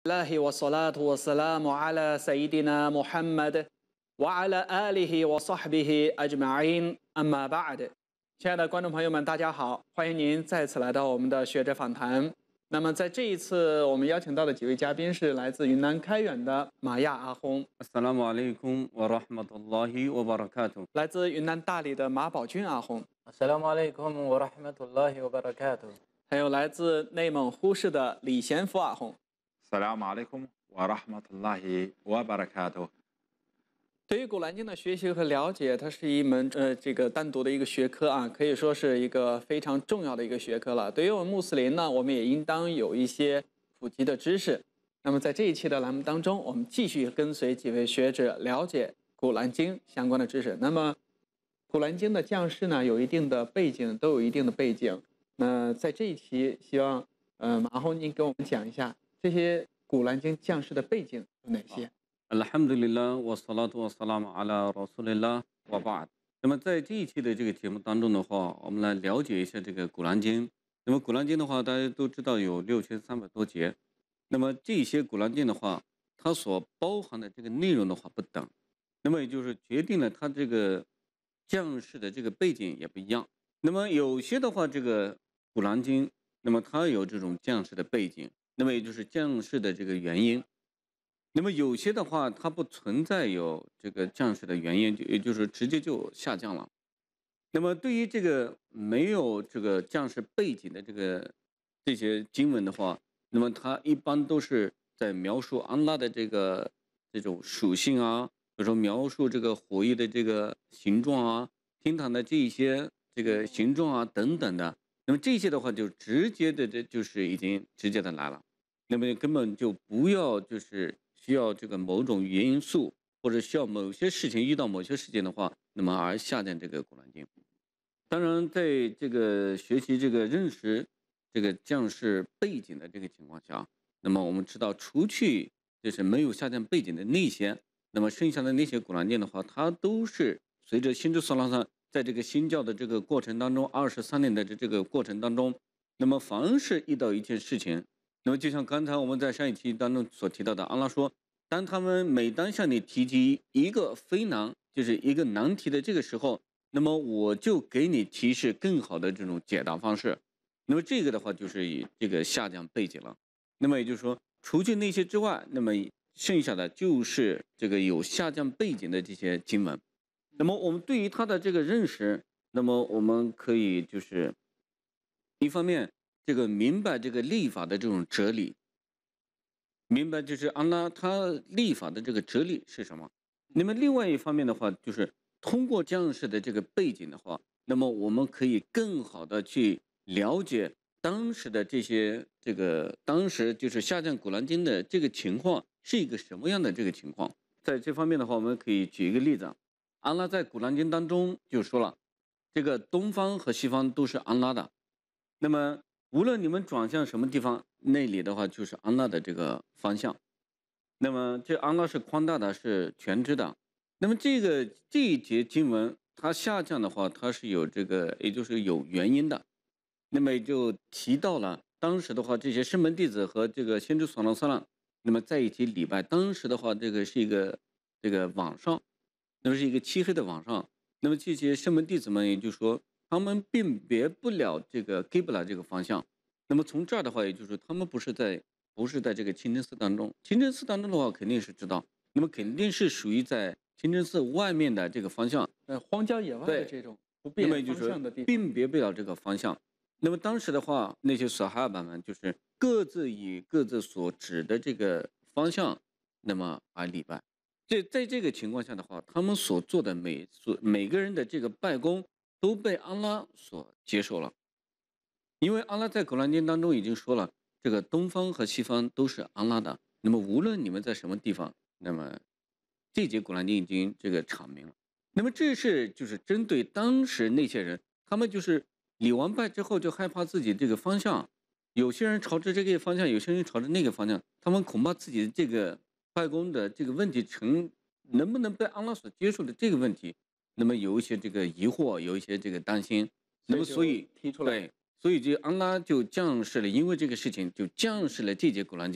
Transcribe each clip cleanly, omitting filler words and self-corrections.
الله والصلاة والسلام على سيدنا محمد وعلى آله وصحبه أجمعين أما بعد。亲爱的观众朋友们，大家好，欢迎您再次来到我们的学者访谈。那么在这一次，我们邀请到的几位嘉宾是来自云南开远的马亚阿訇， Assalamu alaikum wa rahmatullahi wa barakatuh。 来自云南大理的马宝军阿訇， Assalamu alaikum wa rahmatullahi wa barakatuh。 还有来自内蒙呼市的李贤福阿訇。 Assalamu alaikum wa rahmatullahi wa barakatuh。 对于《古兰经》的学习和了解，它是一门这个单独的一个学科啊，可以说是一个非常重要的一个学科了。对于我们穆斯林呢，我们也应当有一些普及的知识。那么在这一期的栏目当中，我们继续跟随几位学者了解《古兰经》相关的知识。那么，《古兰经》的降世呢，有一定的背景，都有一定的背景。那在这一期，希望马訇您给我们讲一下这些《古兰经》降世的背景有哪些。 Alhamdulillah wa salatu wa salam ala rasulillah wa ba'd。 那么在这一期的这个节目当中的话，我们来了解一下这个《古兰经》。那么《古兰经》的话，大家都知道有6300多节。那么这些《古兰经》的话，它所包含的这个内容的话不等，那么也就是决定了它这个降世的这个背景也不一样。那么有些的话，这个《古兰经》，那么它有这种降世的背景，那么也就是降世的这个原因。那么有些的话，它不存在有这个降世的原因，也就是直接就下降了。那么对于这个没有这个降世背景的这些经文的话，那么它一般都是在描述安拉的这种属性啊，比如说描述这个火焰的这个形状啊，天堂的这一些这个形状啊等等的。那么这些的话就直接的就是已经直接的来了，那么根本就不要就是需要这个某种原因素，或者需要某些事情遇到某些事情的话，那么而下降这个《古兰经》。当然，在这个学习这个认识这个降世背景的这个情况下，那么我们知道，除去就是没有下降背景的那些，那么剩下的那些《古兰经》的话，它都是随着先知所罗门在这个新教的这个过程当中，23年的这个过程当中，那么凡是遇到一件事情，那么就像刚才我们在上一期当中所提到的，安拉说，当他们每当向你提及一个非难，就是一个难题的这个时候，那么我就给你提示更好的这种解答方式。那么这个的话就是以这个下降背景了。那么也就是说，除去那些之外，那么剩下的就是这个有下降背景的这些经文。那么我们对于它的这个认识，那么我们可以就是一方面这个明白这个立法的这种哲理，明白就是安拉他立法的这个哲理是什么。那么另外一方面的话，就是通过降世的这个背景的话，那么我们可以更好的去了解当时的当时就是下降《古兰经》的这个情况是一个什么样的这个情况。在这方面的话，我们可以举一个例子，安拉在《古兰经》当中就说了，这个东方和西方都是安拉的，那么无论你们转向什么地方，那里的话就是安拉的这个方向。那么这安拉是宽大的，是全知的。那么这一节经文它下降的话，它是有也就是有原因的。那么也就提到了当时的话，这些圣门弟子和这个先知所罗门，那么在一起礼拜。当时的话，这个是一个晚上，那么是一个漆黑的晚上。那么这些圣门弟子们也就是说，他们辨别不了这个 Qibla 这个方向。那么从这儿的话，也就是说他们不是在这个清真寺当中。清真寺当中的话，肯定是知道，那么肯定是属于在清真寺外面的这个方向， 荒郊野外的这种不辨方向的地方， 辨别不了这个方向。那么当时的话，那些撒哈巴们就是各自以各自所指的这个方向，那么而礼拜。在这个情况下的话，他们所做的每个人的这个拜功都被安拉所接受了，因为安拉在《古兰经》当中已经说了，这个东方和西方都是安拉的。那么无论你们在什么地方，那么这节《古兰经》已经这个阐明了。那么这是就是针对当时那些人，他们就是礼完拜之后就害怕自己这个方向，有些人朝着这个方向，有些人朝着那个方向，他们恐怕自己的这个拜功的这个问题能不能被安拉所接受的这个问题，那么有一些这个疑惑，有一些这个担心。那么所以提出来， 对，所以这安拉就降世了，因为这个事情就降世了这节《古兰经》。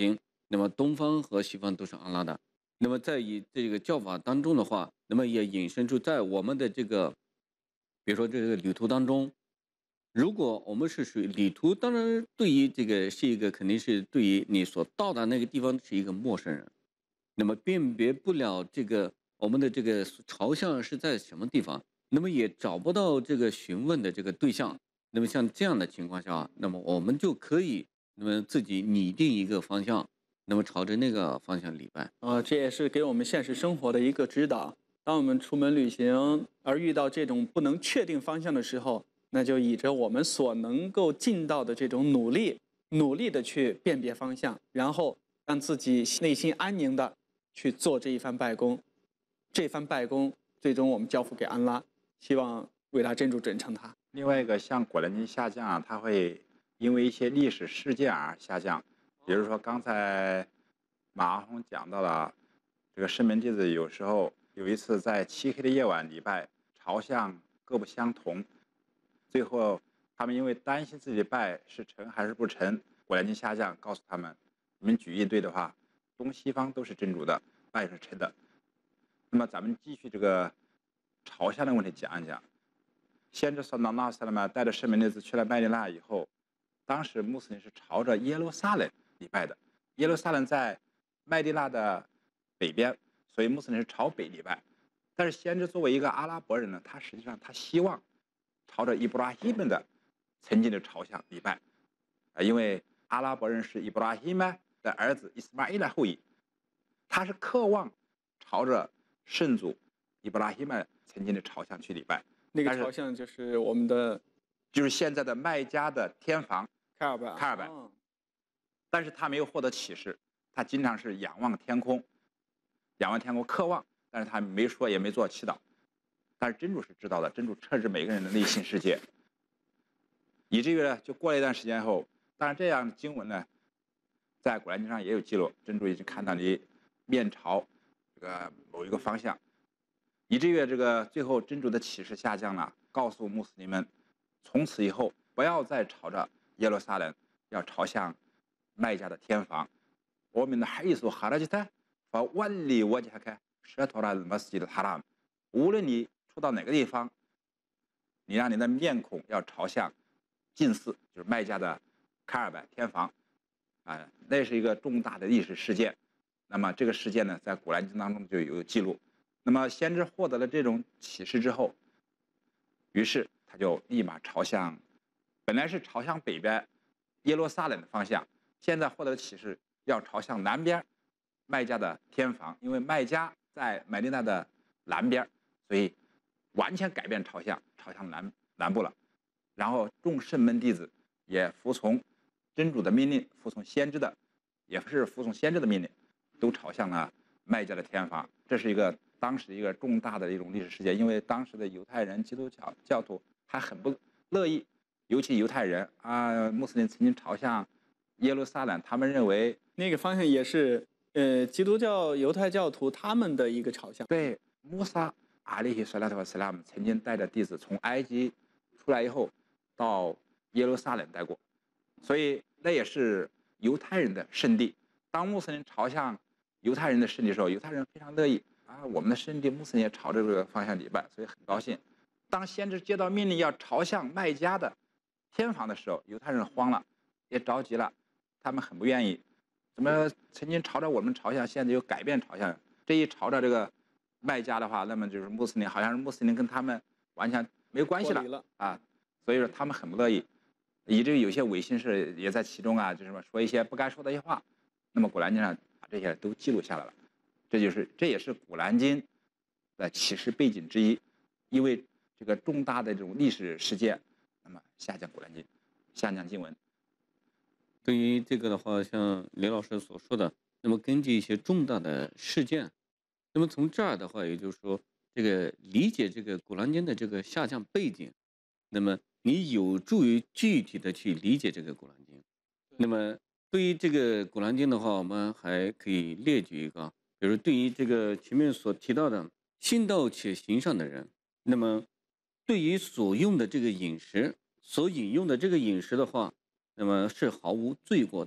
那么东方和西方都是安拉的。那么在以这个教法当中的话，那么也引申出在我们的这个，比如说这个旅途当中，如果我们是属于旅途，当然对于这个是一个肯定是对于你所到达那个地方是一个陌生人，那么辨别不了这个我们的这个朝向是在什么地方，那么也找不到这个询问的这个对象。那么像这样的情况下，那么我们就可以那么自己拟定一个方向，那么朝着那个方向礼拜。 这也是给我们现实生活的一个指导。当我们出门旅行而遇到这种不能确定方向的时候，那就以着我们所能够尽到的这种努力，努力的去辨别方向，然后让自己内心安宁的去做这一番拜功。这番拜功，最终我们交付给安拉，希望伟大真主准成他。 另外一个像古兰经下降啊，它会因为一些历史事件而下降。比如说刚才马阿訇讲到了，这个圣门弟子有时候有一次在漆黑的夜晚礼拜，朝向各不相同，最后他们因为担心自己的拜是成还是不成，古兰经下降告诉他们，你们举一对的话，东西方都是真主的，拜是成的。那么咱们继续这个朝向的问题讲一讲。先知萨拉纳萨拉曼带着圣门弟子去了麦地那以后，当时穆斯林是朝着耶路撒冷礼拜的。耶路撒冷在麦地那的北边，所以穆斯林是朝北礼拜。但是先知作为一个阿拉伯人呢，他实际上他希望朝着伊布拉希们的曾经的朝向礼拜，因为阿拉伯人是伊布拉希曼的儿子伊斯玛仪的后裔，他是渴望朝着圣祖伊布拉希曼曾经的朝向去礼拜。 那个朝向就是我们的， 就是现在的麦加的天房卡尔拜。 但是他没有获得启示，他经常是仰望天空，渴望，但是他没说也没做祈祷。但是真主是知道的，真主测知每个人的内心世界。以至于呢，就过了一段时间后，当然这样的经文呢，在古兰经上也有记录，真主已经看到你面朝这个某一个方向。以至于这个最后真主的启示下降了，告诉穆斯林们，从此以后不要再朝着耶路撒冷，要朝向麦加的天房。我们的海苏哈拉吉特和万里我家开舍托拉马斯吉的哈拉姆，无论你出到哪个地方，你让你的面孔要朝向近寺，就是麦加的卡尔拜天房，那是一个重大的历史事件。那么这个事件呢，在古兰经当中就有记录。那么先知获得了这种启示之后，于是他就立马朝向，本来是朝向北边耶路撒冷的方向，现在获得启示要朝向南边麦加的天房，因为麦加在麦地那的南边，所以完全改变朝向，朝向南部了。然后众圣门弟子也服从真主的命令，服从先知的，也是服从先知的命令，都朝向了麦加的天房。这是一个当时一个重大的一种历史事件，因为当时的犹太人、基督教徒还很不乐意，尤其犹太人穆斯林曾经朝向耶路撒冷，他们认为那个方向也是基督教、犹太教徒他们的一个朝向。 对，穆萨阿里希沙拉特瓦斯拉姆曾经带着弟子从埃及出来以后，到耶路撒冷待过，所以那也是犹太人的圣地。当穆斯林朝向犹太人的圣地的时候，犹太人非常乐意我们的圣地穆斯林也朝着这个方向礼拜，所以很高兴。当先知接到命令要朝向麦加的天房的时候，犹太人慌了，也着急了，他们很不愿意，怎么曾经朝着我们朝向，现在又改变朝向？这一朝着这个麦加的话，那么就是穆斯林，好像是穆斯林跟他们完全没有关系了所以说他们很不乐意，以至于有些伪信士也在其中就是说一些不该说的一些话。那么古兰经上把这些都记录下来了，这也是古兰经的启示背景之一，因为这个重大的这种历史事件，那么下降古兰经，下降经文。 对于这个的话，像李老师所说的，那么根据一些重大的事件，那么从这儿的话，也就是说，这个理解这个古兰经的这个下降背景，那么你有助于具体的去理解这个古兰经。那么对于这个古兰经的话，我们还可以列举一个，比如对于这个前面所提到的信道且行善的人，那么对于所用的这个饮食，所引用的这个饮食的话，那么是毫无罪过的。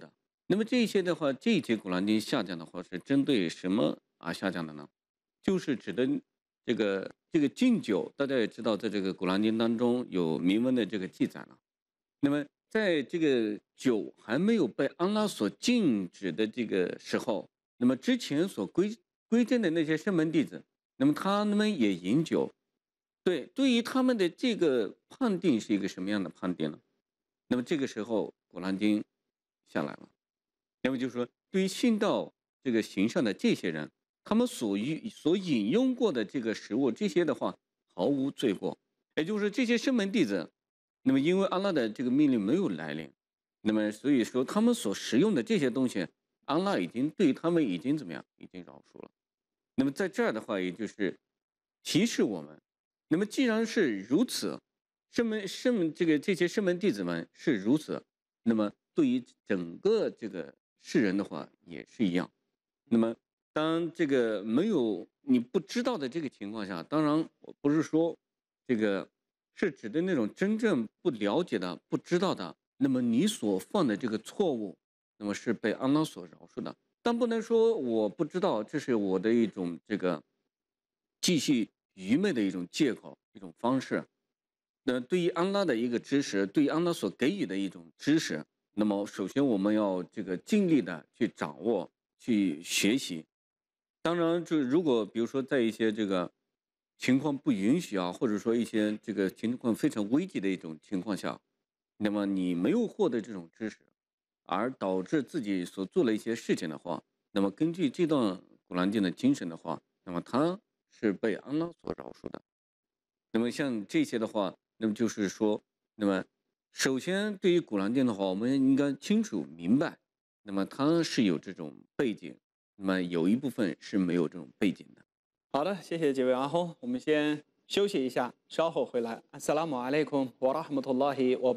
那么这一些的话，这一节古兰经下降的话是针对什么而下降的呢？就是指的这个禁酒，大家也知道，在这个古兰经当中有明文的这个记载了。那么在这个酒还没有被安拉所禁止的这个时候，那么之前所规定的那些圣门弟子，那么他们也饮酒。对于他们的这个判定是一个什么样的判定呢？那么这个时候古兰经下来了。那么就是说，对于信道这个行善的这些人，他们所饮用过的这个食物，这些的话毫无罪过。也就是这些圣门弟子，那么因为安拉的这个命令没有来临，那么所以说他们所食用的这些东西，安拉已经对他们已经怎么样，已经饶恕了。那么在这儿的话，也就是提示我们，那么既然是如此，这些圣门弟子们是如此，那么对于整个这个世人的话也是一样。那么当这个没有你不知道的这个情况下，当然我不是说这个是指的那种真正不了解的、不知道的，那么你所犯的这个错误，那么是被安拉所饶恕的。但不能说我不知道，这是我的一种这个继续愚昧的一种借口、一种方式。那对于安拉的一个知识，对于安拉所给予的一种知识，那么首先我们要这个尽力的去掌握、去学习。当然，就如果比如说在一些这个情况不允许啊，或者说一些这个情况非常危急的一种情况下，那么你没有获得这种知识，而导致自己所做了一些事情的话，那么根据这段古兰经的精神的话，那么他是被安拉所饶恕的。那么像这些的话，那么就是说，那么首先对于古兰经的话，我们应该清楚明白，那么它是有这种背景，那么有一部分是没有这种背景的。 好的，谢谢几位阿訇，我们先休息一下，稍后回来。阿萨拉姆阿莱孔wa rahmatullahi wa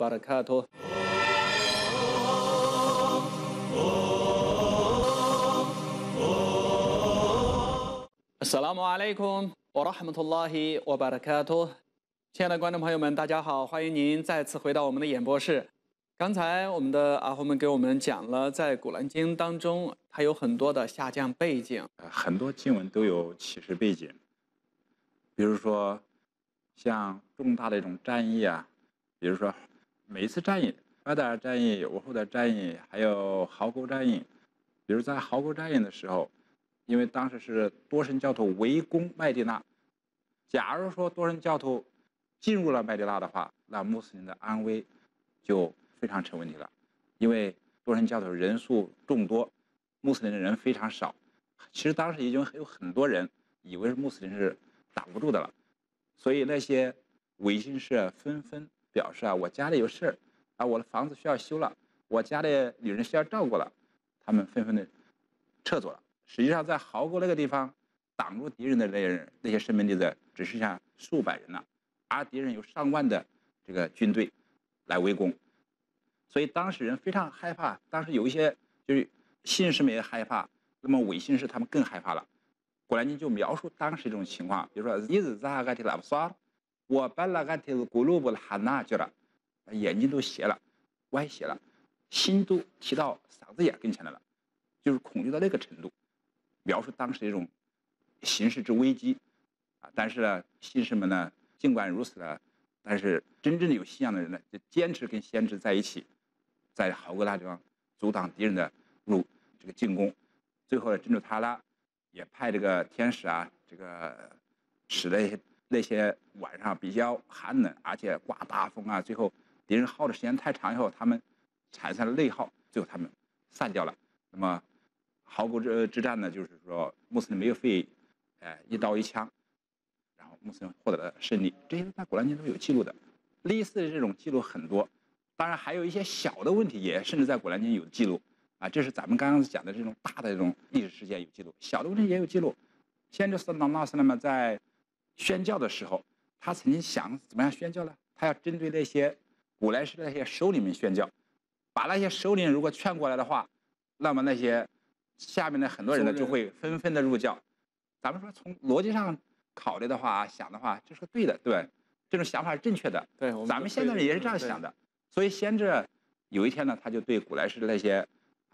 barakatuh。Assalamu alaikum wa rahmatullahi wa barakatuh。亲爱的观众朋友们，大家好，欢迎您再次回到我们的演播室。刚才我们的阿訇们给我们讲了，在古兰经当中，它有很多的下降背景。 很多经文都有启示背景，比如说像重大的一种战役啊，比如说每一次战役，巴达尔战役、乌胡的战役，还有壕沟战役。比如在壕沟战役的时候，因为当时是多神教徒围攻麦地那，假如说多神教徒进入了麦地那的话，那穆斯林的安危就非常成问题了，因为多神教徒人数众多，穆斯林的人非常少。其实当时已经有很多人以为穆斯林是挡不住的了，所以那些维信士纷纷表示啊，我家里有事儿啊，我的房子需要修了，我家里女人需要照顾了，他们纷纷的撤走了。实际上在壕沟那个地方挡住敌人的那些圣门弟子只剩下数百人了，而敌人有上万的这个军队来围攻，所以当时人非常害怕。当时有一些就是信士们也害怕，那么伪信士他们更害怕了。古兰经就描述当时这种情况，比如说我巴拉嘎提古鲁布哈纳去了，眼睛都斜了，歪斜了，心都提到嗓子眼跟前来了，就是恐惧到那个程度，描述当时这种形势之危机啊。但是呢，信士们呢，尽管如此呢，但是真正的有信仰的人呢，就坚持跟先知在一起，在壕沟那地方阻挡敌人的这个进攻。最后呢，真主塔拉也派这个天使啊，这个使那些晚上比较寒冷，而且刮大风啊，最后敌人耗的时间太长以后，他们产生了内耗，最后他们散掉了。那么壕沟之战呢，就是说穆斯林没有费一刀一枪，然后穆斯林获得了胜利，这些在古兰经都有记录的。类似的这种记录很多，当然还有一些小的问题也甚至在古兰经有记录啊。这是咱们刚刚讲的这种大的这种历史事件有记录，小的问题也有记录。先知萨拉纳斯那么在宣教的时候，他曾经想怎么样宣教呢？他要针对那些古来世的那些首领们宣教，把那些首领如果劝过来的话，那么那些下面的很多人呢就会纷纷的入教。咱们说从逻辑上考虑的话，想的话，这是对的，对，这种想法是正确的。 对， 咱们现在人也是这样想的。所以先知有一天呢，他就对古来世的那些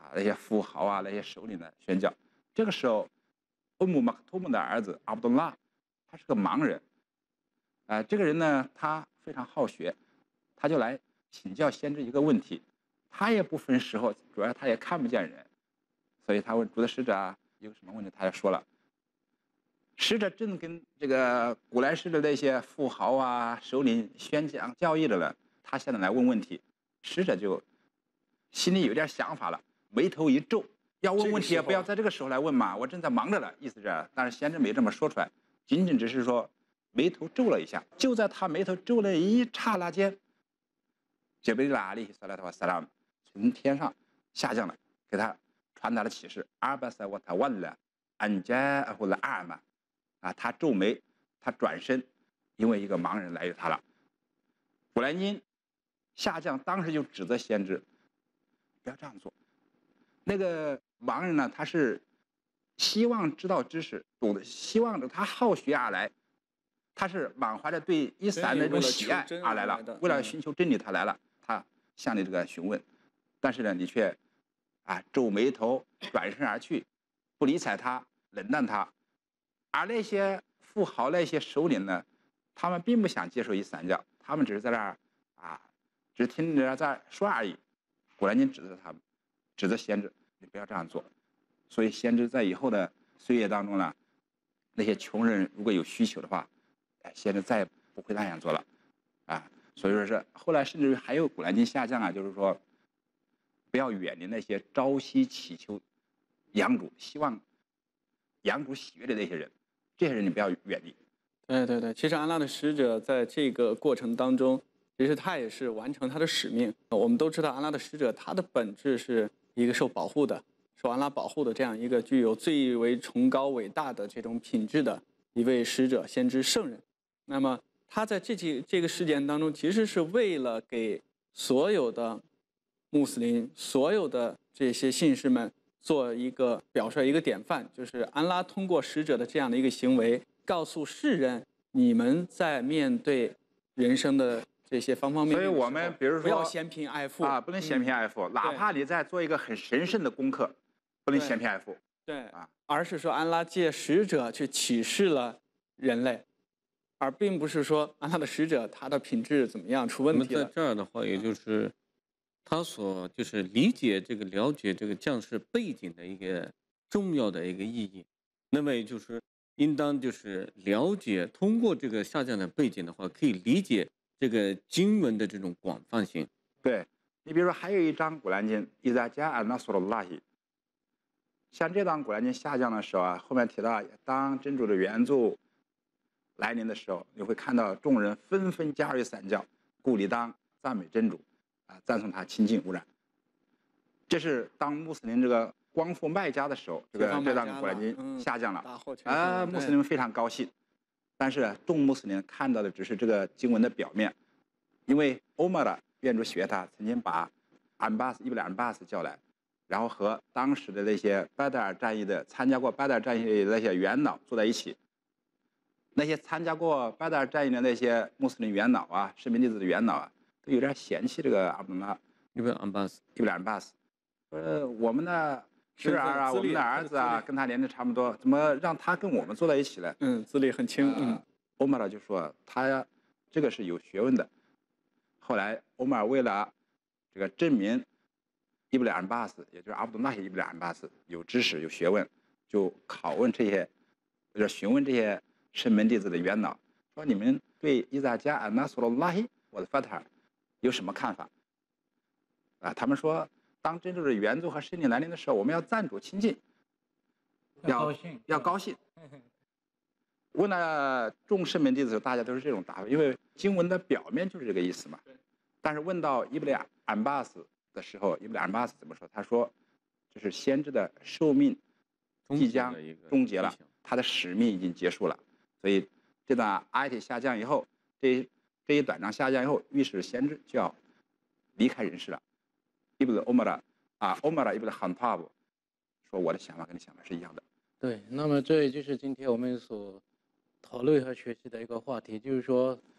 那些富豪啊、那些首领的宣教。这个时候，马克图姆的儿子阿卜杜拉，他是个盲人。这个人呢，他非常好学，他就来请教先知一个问题。他也不分时候，主要他也看不见人，所以他问主的使者啊，有什么问题，他就说了。使者正跟这个古来世的那些富豪啊、首领宣讲教义的了，他现在来问问题，使者就心里有点想法了，眉头一皱，要问问题也不要在这个时候来问嘛，我正在忙着了，意思是，但是先知没这么说出来，仅仅只是说眉头皱了一下。就在他眉头皱了一刹那间，杰布里拉里萨拉特瓦萨拉姆从天上下降了，给他传达了启示：阿巴塞沃塔万了，安加或者阿玛。他皱眉，他转身，因为一个盲人来与他了。古兰经下降，当时就指责先知，不要这样做。那个盲人呢，他是希望知道知识，懂得，希望着他好学而来，他是满怀着对伊斯兰的这种喜爱而来了，为了寻求真理他来了，他向你这个询问，但是呢，你却皱眉头，转身而去，不理睬他，冷淡他。而那些富豪、那些首领呢，他们并不想接受伊斯兰教，他们只是在那儿只听着在说而已。古兰经指责他们，指责先知，你不要这样做。所以先知在以后的岁月当中呢，那些穷人如果有需求的话，先知再也不会那样做了，所以说是后来甚至还有古兰经下降就是说，不要远离那些朝夕祈求养主、希望养主喜悦的那些人。这些人你不要远离。 对，其实安拉的使者在这个过程当中，其实他也是完成他的使命。我们都知道，安拉的使者他的本质是一个受保护的、受安拉保护的这样一个具有最为崇高伟大的这种品质的一位使者、先知、圣人。那么他在这个事件当中，其实是为了给所有的穆斯林、所有的这些信士们表率一个典范，就是安拉通过使者的这样的一个行为，告诉世人，你们在面对人生的这些方方面面的时候， 所以我们比如说不要嫌贫爱富不能嫌贫爱富，哪怕你在做一个很神圣的功课，不能嫌贫爱富。 对，而是说安拉借使者去启示了人类，而并不是说安拉的使者他的品质怎么样出问题了。 在这儿的话，也就是他所就是了解这个将士背景的一个重要的一个意义。那么也就是应当就是了解，通过这个下降的背景的话，可以理解这个经文的这种广泛性。 对，你比如说还有一章古兰经，伊扎加安纳索罗拉希。像这章古兰经下降的时候后面提到，当真主的援助来临的时候，你会看到众人纷纷加入散教，故理当赞美真主，赞颂他清净无染。这是当穆斯林这个光复麦加的时候，这章古兰经下降了，穆斯林非常高兴。但是众穆斯林看到的只是这个经文的表面，因为欧玛的愿主喜悦他曾经把伊布安巴斯叫来，然后和当时的那些拜德尔战役的参加过拜德尔战役的那些元老坐在一起。那些参加过拜德尔战役的那些穆斯林元老圣民弟子的元老都有点嫌弃这个阿卜杜拉伊布安巴斯， 我们的侄儿我们的儿子跟他年龄差不多，怎么让他跟我们坐在一起呢？ 资历很轻。 欧玛尔就说他这个是有学问的。后来欧玛尔为了这个证明伊布安巴斯，也就是阿卜杜拉伊布安巴斯有知识有学问，就拷问询问这些圣门弟子的元老，说你们对伊扎加安纳索罗拉希我的法塔尔有什么看法？他们说，当真正的援助和圣灵来临的时候，我们要赞主亲近，要高兴。问了众圣门弟子的时候，大家都是这种答复，因为经文的表面就是这个意思嘛。但是问到伊布安巴斯的时候，伊布安巴斯怎么说？他说，这是先知的寿命即将终结了，他的使命已经结束了。所以这段阿提下降以后，这一短章下降以后，预示先知就要离开人世了。伊布欧玛拉伊布罕塔布说，我的想法跟你想法是一样的。 对，那么这也就是今天我们所讨论和学习的一个话题，就是说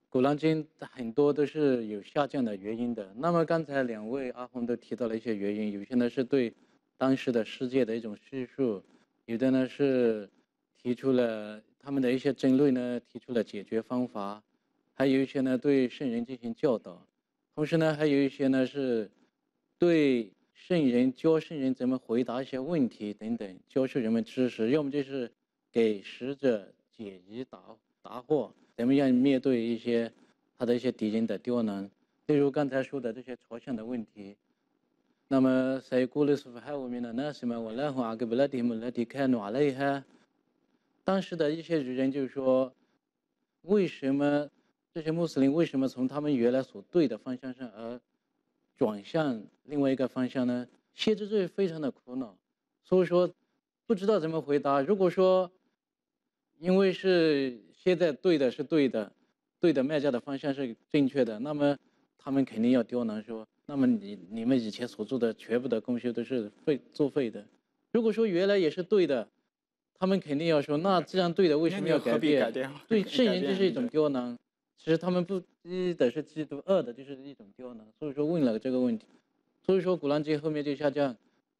古兰经很多都是有下降的原因的。那么刚才两位阿訇都提到了一些原因，有些呢是对当时的世界的一种叙述，有的呢是提出了他们的一些争论呢，提出了解决方法，还有一些呢对圣人进行教导，同时呢还有一些呢是对圣人教圣人怎么回答一些问题等等，教授人们知识，要么就是给使者解疑答惑，怎么样面对一些他的一些敌人的刁难，例如刚才说的这些朝向的问题。那么سيقول السفهاء من الناس ما ولاهم عن قبلتهم التي كانوا عليها。当时的一些人就是说，为什么这些穆斯林为什么从他们原来所对的方向上而转向另外一个方向呢？先知就非常的苦恼，所以说不知道怎么回答。如果说因为是现在对的是对的，对的卖家的方向是正确的，那么他们肯定要刁难说，那么你们以前所做的全部的功修都是作废的。如果说原来也是对的，他们肯定要说，那既然对的，为什么要改变？对圣人这是一种刁难。其实他们不一的是嫉妒，二的就是一种刁难。所以说问了这个问题，所以说古兰经后面就下降。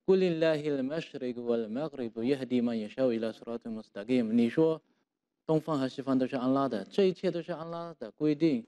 你说东方和西方都是安拉的，这一切都是安拉的规定。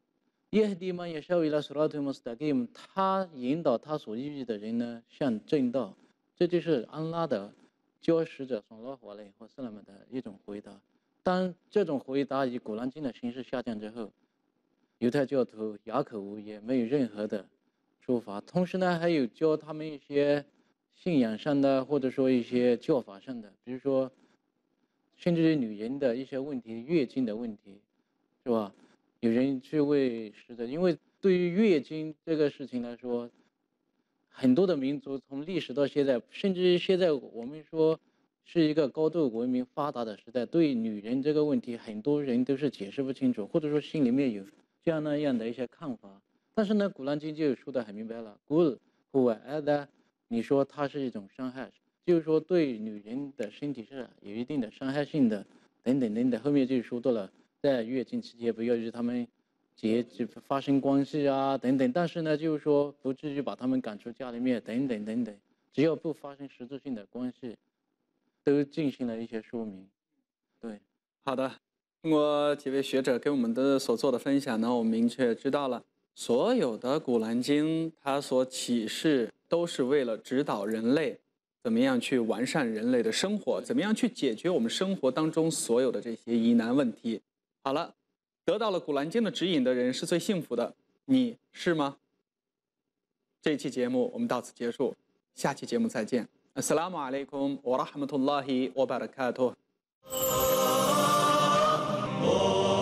他引导他所遇的人呢向正道，这就是安拉的教使者所罗华勒和斯拉姆的一种回答。当这种回答以古兰经的形式下降之后，犹太教徒哑口无言，没有任何的说法。同时呢，还有教他们一些信仰上的，或者说一些教法上的，比如说甚至于女人的一些问题，月经的问题，是吧？有人去为使者，因为对于月经这个事情来说，很多的民族从历史到现在，甚至于现在我们说是一个高度文明发达的时代，对女人这个问题，很多人都是解释不清楚，或者说心里面有这样那样的一些看法。但是呢，古兰经就说得很明白了，你说它是一种伤害，就是说对女人的身体是有一定的伤害性的，等等等等。后面就说到了，在月经期间不要与他们发生关系啊，等等。但是呢，就是说不至于把他们赶出家里面，等等等等。只要不发生实质性的关系，都进行了一些说明。对， 好的。通过几位学者给我们的所做的分享呢，我们明确知道了，所有的古兰经它所启示都是为了指导人类怎么样去完善人类的生活，怎么样去解决我们生活当中所有的这些疑难问题。好了，得到了古兰经的指引的人是最幸福的，你是吗？这一期节目我们到此结束，下期节目再见。Assalamu alaikum wa rahmatullahi wa barakatuh。